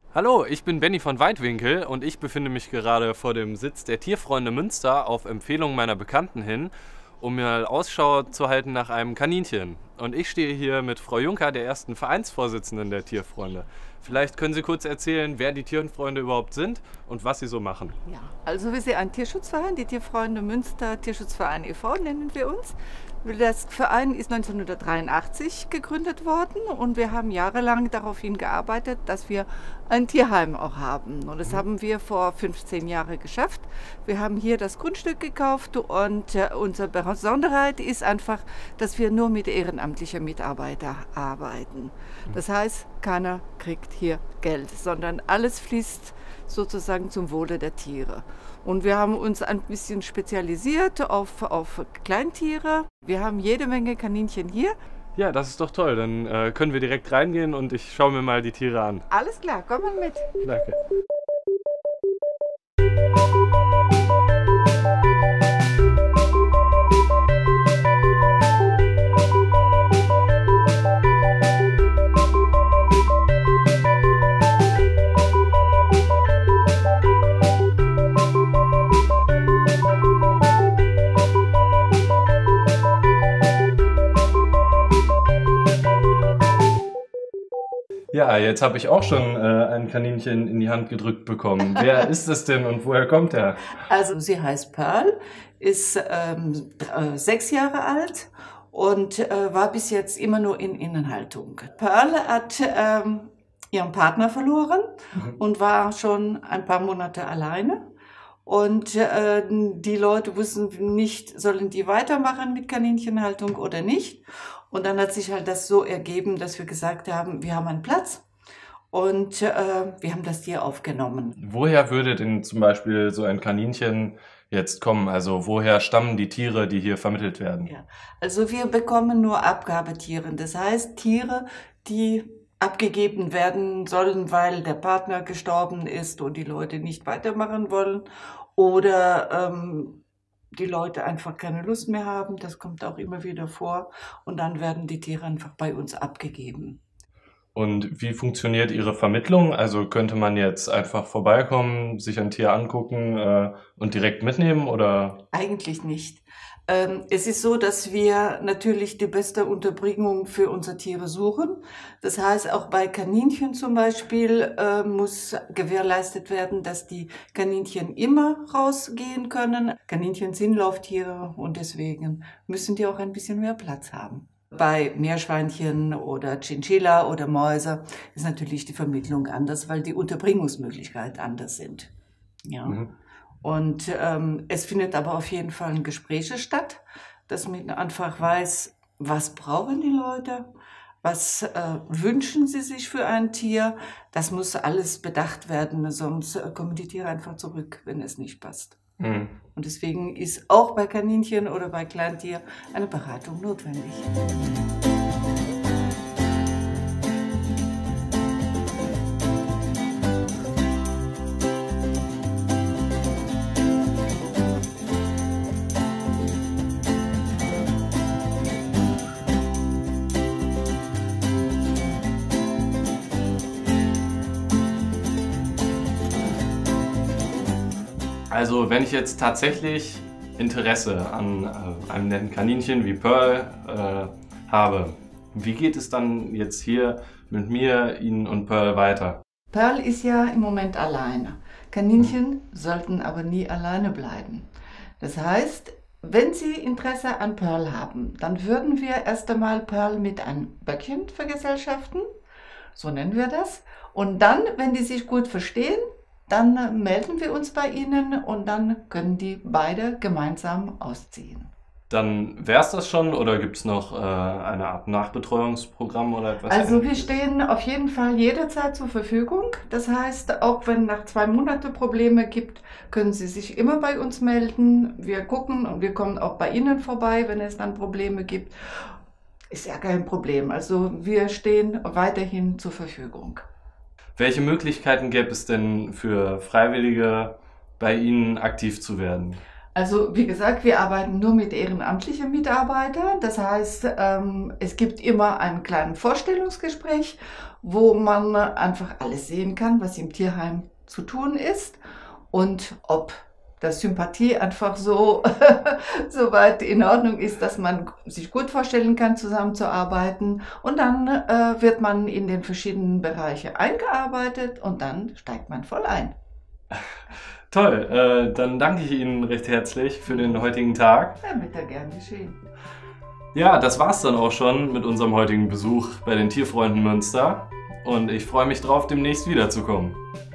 Hallo, ich bin Benny von Weitwinkel und ich befinde mich gerade vor dem Sitz der Tierfreunde Münster auf Empfehlung meiner Bekannten hin, um mir Ausschau zu halten nach einem Kaninchen. Und ich stehe hier mit Frau Juncker, der ersten Vereinsvorsitzenden der Tierfreunde. Vielleicht können Sie kurz erzählen, wer die Tierfreunde überhaupt sind und was sie so machen. Ja, also wir sind ein Tierschutzverein, die Tierfreunde Münster Tierschutzverein e.V. nennen wir uns. Der Verein ist 1983 gegründet worden und wir haben jahrelang darauf hingearbeitet, dass wir ein Tierheim auch haben. Und das haben wir vor 15 Jahren geschafft. Wir haben hier das Grundstück gekauft und unsere Besonderheit ist einfach, dass wir nur mit ehrenamtlichen Mitarbeitern arbeiten. Das heißt, keiner kriegt hier Geld, sondern alles fließt sozusagen zum Wohle der Tiere. Und wir haben uns ein bisschen spezialisiert auf Kleintiere. Wir haben jede Menge Kaninchen hier. Ja, das ist doch toll. Dann können wir direkt reingehen und ich schaue mir mal die Tiere an. Alles klar, komm mal mit. Danke. Ja, jetzt habe ich auch schon ein Kaninchen in die Hand gedrückt bekommen. Wer ist es denn und woher kommt er? Also sie heißt Pearl, ist 6 Jahre alt und war bis jetzt immer nur in Innenhaltung. Pearl hat ihren Partner verloren und war schon ein paar Monate alleine. Und die Leute wussten nicht, sollen die weitermachen mit Kaninchenhaltung oder nicht. Und dann hat sich halt das so ergeben, dass wir gesagt haben, wir haben einen Platz und wir haben das Tier aufgenommen. Woher würde denn zum Beispiel so ein Kaninchen jetzt kommen? Also woher stammen die Tiere, die hier vermittelt werden? Ja, also wir bekommen nur Abgabetiere. Das heißt Tiere, die abgegeben werden sollen, weil der Partner gestorben ist und die Leute nicht weitermachen wollen oder die Leute einfach keine Lust mehr haben. Das kommt auch immer wieder vor und dann werden die Tiere einfach bei uns abgegeben. Und wie funktioniert Ihre Vermittlung? Also könnte man jetzt einfach vorbeikommen, sich ein Tier angucken und direkt mitnehmen oder? Eigentlich nicht. Es ist so, dass wir natürlich die beste Unterbringung für unsere Tiere suchen. Das heißt, auch bei Kaninchen zum Beispiel muss gewährleistet werden, dass die Kaninchen immer rausgehen können. Kaninchen sind Lauftiere und deswegen müssen die auch ein bisschen mehr Platz haben. Bei Meerschweinchen oder Chinchilla oder Mäuse ist natürlich die Vermittlung anders, weil die Unterbringungsmöglichkeiten anders sind. Ja. Mhm. Und es findet aber auf jeden Fall ein Gespräch statt, dass man einfach weiß, was brauchen die Leute, was wünschen sie sich für ein Tier. Das muss alles bedacht werden, sonst kommen die Tiere einfach zurück, wenn es nicht passt. Mhm. Und deswegen ist auch bei Kaninchen oder bei Kleintier eine Beratung notwendig. Also wenn ich jetzt tatsächlich Interesse an einem netten Kaninchen wie Pearl habe, wie geht es dann jetzt hier mit mir, Ihnen und Pearl weiter? Pearl ist ja im Moment alleine. Kaninchen sollten aber nie alleine bleiben. Das heißt, wenn Sie Interesse an Pearl haben, dann würden wir erst einmal Pearl mit einem Böckchen vergesellschaften, so nennen wir das. Und dann, wenn die sich gut verstehen, dann melden wir uns bei Ihnen und dann können die beide gemeinsam ausziehen. Dann wäre es das schon oder gibt es noch eine Art Nachbetreuungsprogramm oder etwas? Also wir stehen auf jeden Fall jederzeit zur Verfügung. Das heißt, auch wenn nach 2 Monaten Probleme gibt, können Sie sich immer bei uns melden. Wir gucken und wir kommen auch bei Ihnen vorbei, wenn es dann Probleme gibt. Ist ja kein Problem. Also wir stehen weiterhin zur Verfügung. Welche Möglichkeiten gäbe es denn für Freiwillige, bei Ihnen aktiv zu werden? Also wie gesagt, wir arbeiten nur mit ehrenamtlichen Mitarbeitern. Das heißt, es gibt immer einen kleinen Vorstellungsgespräch, wo man einfach alles sehen kann, was im Tierheim zu tun ist und ob das Sympathie einfach so, so weit in Ordnung ist, dass man sich gut vorstellen kann, zusammenzuarbeiten. Und dann wird man in den verschiedenen Bereiche eingearbeitet und dann steigt man voll ein. Toll, dann danke ich Ihnen recht herzlich für den heutigen Tag. Ja, bitte, gern geschehen. Ja, das war's dann auch schon mit unserem heutigen Besuch bei den Tierfreunden Münster. Und ich freue mich drauf, demnächst wiederzukommen.